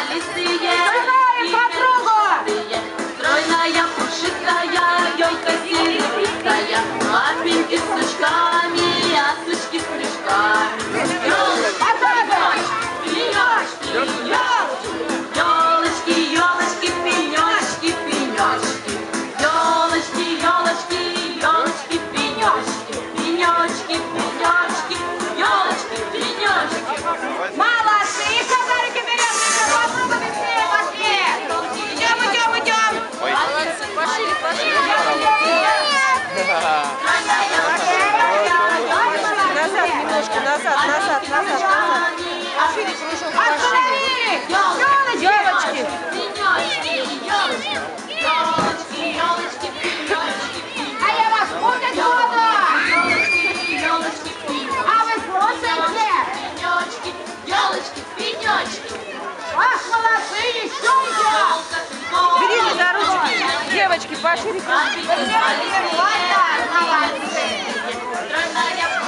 Давай по кругу! Стройная, пушистая, елка серебристая, лапеньки с сучками, а сучки с крючками. Елочки, елочки, пенечки, пенечки. Елочки, елочки, елочки, пенечки. Пенечки, пенечки, елочки, пенечки. Молодцы, шарики берем, подруга, быстрее пошли! Идем! Молодцы, пошли, пошли. Назад немножко, назад. Шире кружок пошире. Елочки! А я вас будет буду! А вы слушайте! Ах, молодцы, еще идем! Берите за ручки. Девочки, пошире кружки. Вот так, молодцы!